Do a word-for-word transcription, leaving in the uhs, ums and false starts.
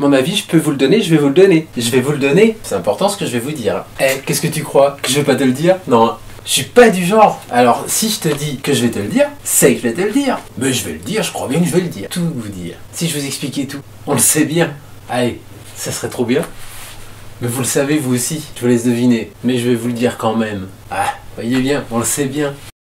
Mon avis, je peux vous le donner, je vais vous le donner. Je vais vous le donner, c'est important ce que je vais vous dire. Eh, qu'est-ce que tu crois? Que je vais pas te le dire? Non. Je suis pas du genre. Alors, si je te dis que je vais te le dire, c'est que je vais te le dire. Mais je vais le dire, je crois bien que je vais le dire. Tout vous dire. Si je vous expliquais tout, on le sait bien. Allez, ça serait trop bien. Mais vous le savez vous aussi, je vous laisse deviner. Mais je vais vous le dire quand même. Ah, voyez bien, on le sait bien.